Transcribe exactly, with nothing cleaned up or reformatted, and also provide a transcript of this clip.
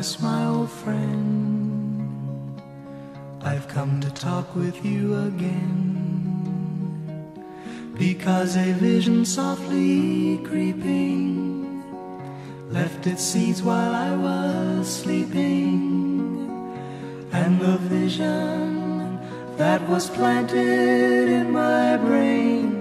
Thomas, my old friend, I've come to talk with you again, because a vision softly creeping left its seeds while I was sleeping, and the vision that was planted in my brain